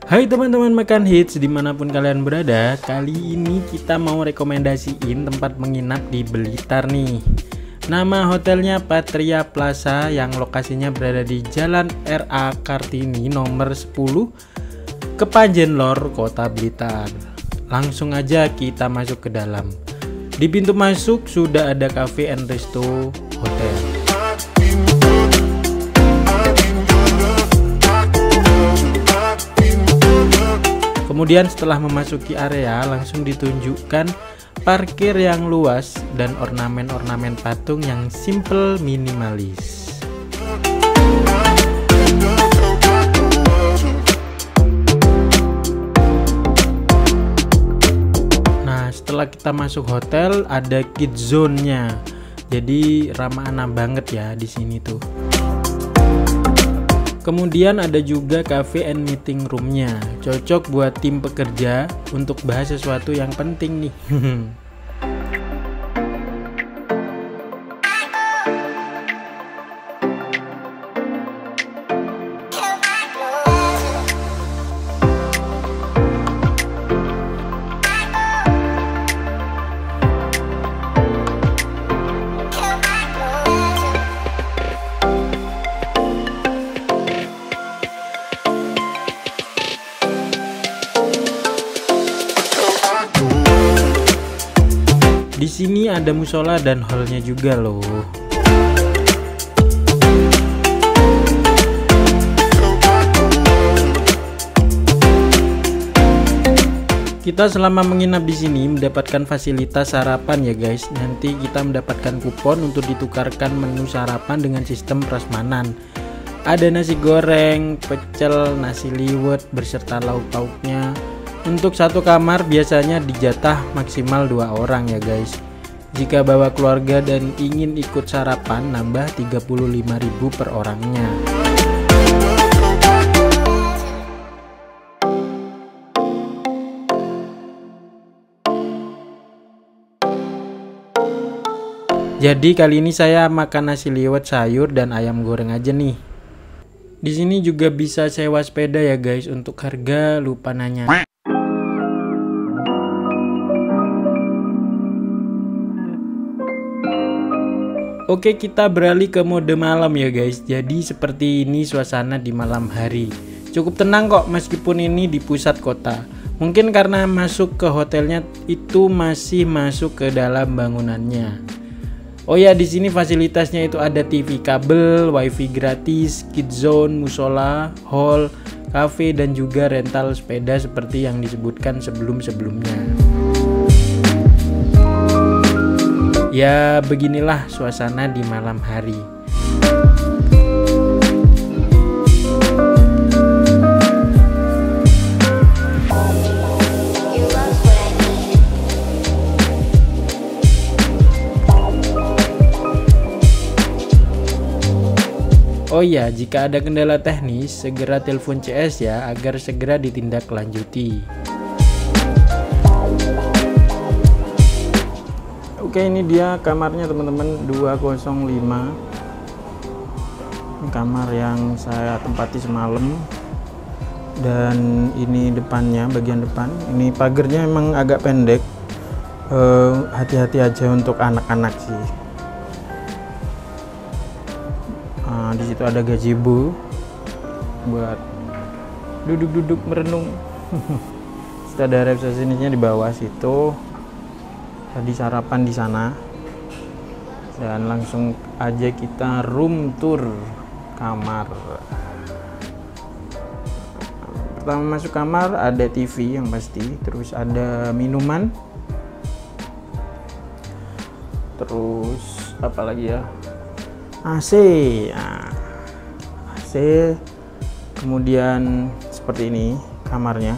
Hai teman-teman makan hits dimanapun kalian berada. Kali ini kita mau rekomendasiin tempat menginap di Blitar nih. Nama hotelnya Patria Plaza yang lokasinya berada di Jalan R.A. Kartini nomor 10 Kepanjen Lor, Kota Blitar. Langsung aja kita masuk ke dalam. Di pintu masuk sudah ada cafe and resto hotel. Kemudian setelah memasuki area langsung ditunjukkan parkir yang luas dan ornamen-ornamen patung yang simple minimalis. Nah, setelah kita masuk hotel ada kids zone-nya. Jadi ramah anak banget ya di sini tuh. Kemudian ada juga cafe and meeting room-nya, cocok buat tim pekerja untuk bahas sesuatu yang penting nih. Di sini ada musola dan hallnya juga loh. Kita selama menginap di sini mendapatkan fasilitas sarapan ya guys. Nanti kita mendapatkan kupon untuk ditukarkan menu sarapan dengan sistem prasmanan. Ada nasi goreng, pecel, nasi liwet beserta lauk pauknya. Untuk satu kamar biasanya dijatah maksimal 2 orang ya guys. Jika bawa keluarga dan ingin ikut sarapan nambah 35.000 per orangnya. Jadi kali ini saya makan nasi liwet sayur dan ayam goreng aja nih. Di sini juga bisa sewa sepeda ya guys. Untuk harga lupa nanya. Oke, kita beralih ke mode malam ya guys. Jadi seperti ini suasana di malam hari. Cukup tenang kok meskipun ini di pusat kota. Mungkin karena masuk ke hotelnya itu masih masuk ke dalam bangunannya. Oh ya, di sini fasilitasnya itu ada TV kabel, wifi gratis, kids zone, musola, hall, cafe dan juga rental sepeda seperti yang disebutkan sebelum-sebelumnya. Ya beginilah suasana di malam hari. Oh ya, jika ada kendala teknis segera telepon CS ya agar segera ditindaklanjuti. Oke, ini dia kamarnya teman-teman, 205. Ini kamar yang saya tempati semalam. Dan ini depannya, bagian depan. Ini pagarnya emang agak pendek. Hati-hati aja untuk anak-anak sih. Di situ ada gazebo buat duduk-duduk merenung. Sudah ada resepsionisnya di bawah situ. Tadi sarapan di sana dan langsung aja kita room tour kamar. Pertama masuk kamar ada TV yang pasti, terus ada minuman, terus apa lagi ya, AC, AC. Kemudian seperti ini kamarnya.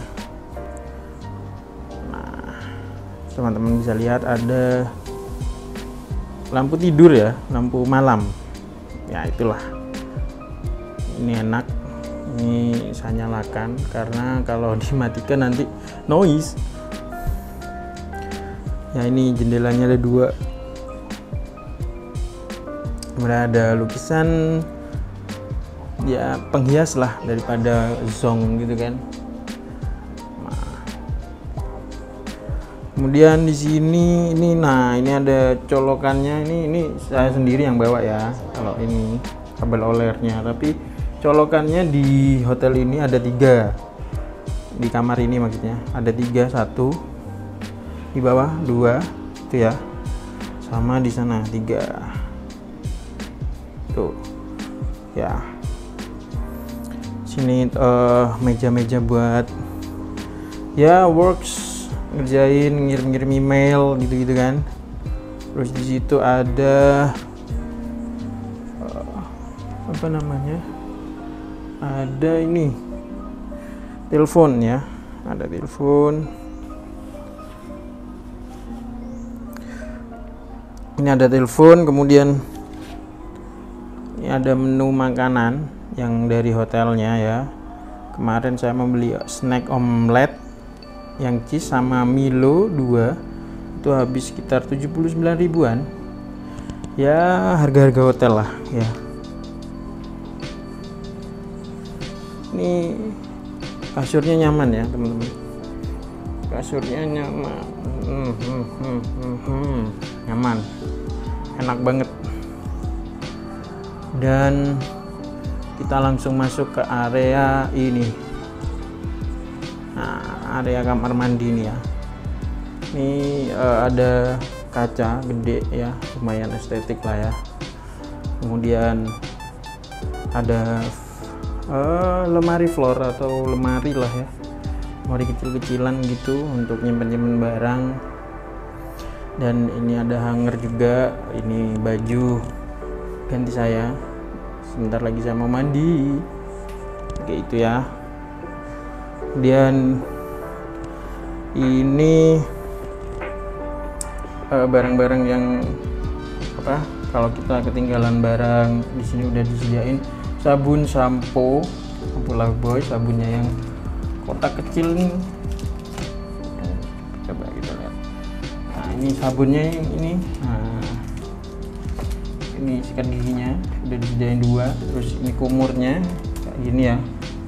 Teman-teman bisa lihat ada lampu tidur ya, lampu malam ya, itulah. Ini enak, ini saya nyalakan karena kalau dimatikan nanti noise ya. Ini jendelanya ada 2. Kemudian ada lukisan ya, penghias lah daripada zong gitu kan. Kemudian di sini ini, nah ini ada colokannya, ini saya sendiri yang bawa ya kalau ini kabel OLED-nya, tapi colokannya di hotel ini ada 3, di kamar ini maksudnya ada 3, 1 di bawah 2 itu ya, sama di sana 3 tuh ya. Sini meja-meja buat ya works, ngerjain, ngirim email gitu-gitu kan. Terus di situ ada apa namanya, ada ini telepon ya, ada telepon, ini ada telepon. Kemudian ini ada menu makanan yang dari hotelnya ya. Kemarin saya membeli snack omelet yang cheese sama Milo 2, itu habis sekitar 79 ribuan ya, harga-harga hotel lah ya. Ini kasurnya nyaman ya teman-teman, kasurnya nyaman, nyaman, enak banget. Dan kita langsung masuk ke area ini. Nah, area kamar mandi ini ya. Ini ada kaca gede ya, lumayan estetik lah ya. Kemudian ada lemari floor atau lemari lah ya, lemari kecil-kecilan gitu untuk nyimpen barang. Dan ini ada hanger juga, ini baju ganti saya, sebentar lagi saya mau mandi kayak itu ya. Kemudian ini barang-barang yang apa, kalau kita ketinggalan barang di sini udah disediain sabun, sampo Lifebuoy, sabunnya yang kotak kecil nih, coba kita lihat. Nah ini sabunnya yang ini, nah ini sikat giginya udah disediain 2, terus ini kumurnya kayak gini ya.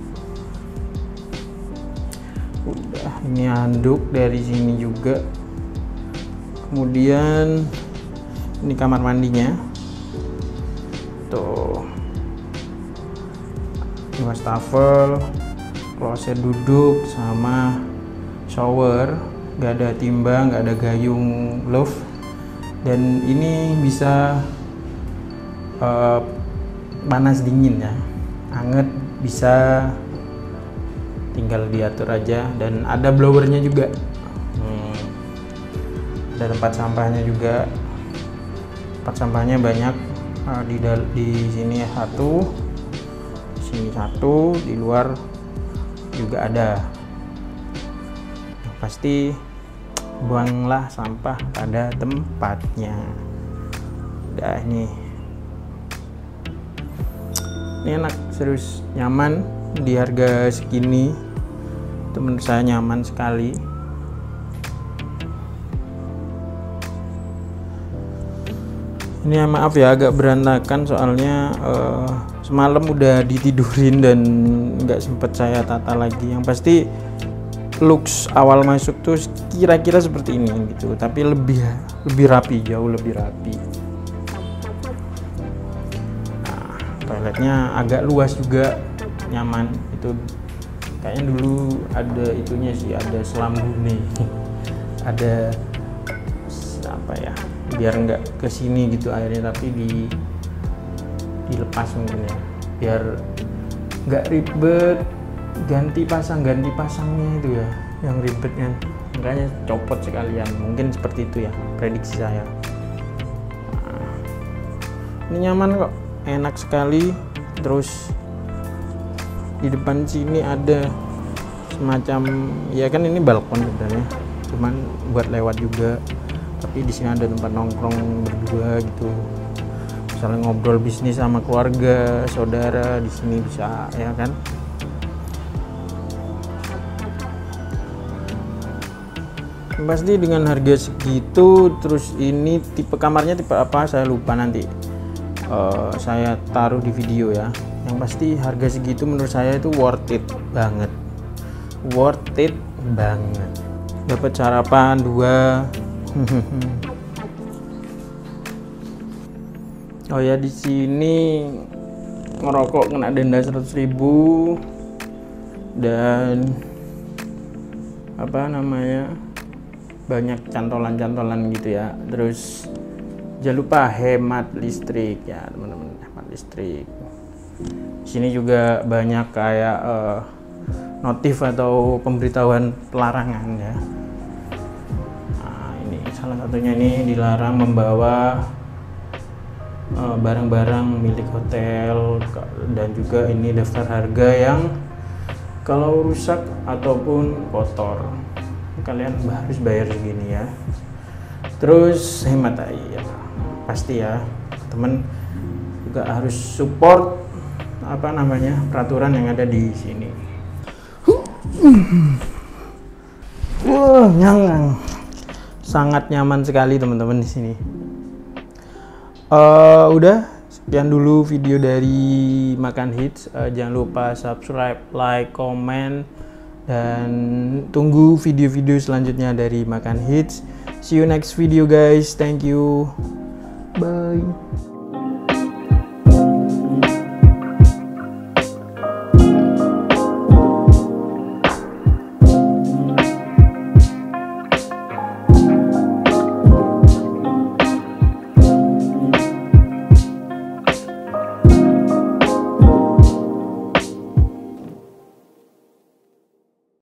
Udah, ini handuk dari sini juga. Kemudian ini kamar mandinya tuh, ini wastafel, kloset duduk sama shower, nggak ada timba, nggak ada gayung love. Dan ini bisa panas dingin ya, anget bisa, tinggal diatur aja. Dan ada blowernya juga, ada tempat sampahnya juga, tempat sampahnya banyak, di sini 1, di sini 1, di luar juga ada. Pasti buanglah sampah pada tempatnya. Udah, ini enak, serius nyaman di harga segini, itu menurut saya nyaman sekali. Ini ya, maaf ya agak berantakan soalnya semalam udah ditidurin dan nggak sempet saya tata lagi. Yang pasti looks awal masuk tuh kira-kira seperti ini gitu, tapi lebih rapi, jauh lebih rapi. Nah, toiletnya agak luas juga, nyaman. Itu kayaknya dulu ada itunya sih, ada selam nih ada apa ya, biar nggak kesini gitu airnya, tapi dilepas mungkin ya, biar nggak ribet ganti pasangnya itu ya, yang ribetnya, makanya copot sekalian, mungkin seperti itu ya prediksi saya. Nah, ini nyaman kok, enak sekali. Terus di depan sini ada semacam ya, kan ini balkon sebenarnya, cuman buat lewat juga, tapi di sini ada tempat nongkrong berdua gitu, misalnya ngobrol bisnis sama keluarga, saudara, di sini bisa ya kan. Pasti dengan harga segitu. Terus ini tipe kamarnya tipe apa saya lupa, nanti saya taruh di video ya. Yang pasti harga segitu menurut saya itu worth it banget, dapat sarapan 2. Oh ya, di sini ngerokok kena denda 100.000 dan apa namanya, banyak cantolan-cantolan gitu ya. Terus jangan lupa hemat listrik ya teman-teman, hemat listrik. Di sini juga banyak kayak notif atau pemberitahuan pelarangan ya. Nah, ini salah satunya, ini dilarang membawa barang-barang milik hotel, dan juga ini daftar harga yang kalau rusak ataupun kotor kalian harus bayar segini ya. Terus hemat air pasti ya, temen juga harus support apa namanya, peraturan yang ada di sini. Wah, nyangang, sangat nyaman sekali teman-teman di sini. Udah sekian dulu video dari Makan Hits. Jangan lupa subscribe, like, komen, dan tunggu video-video selanjutnya dari Makan Hits. See you next video guys. Thank you. Bye.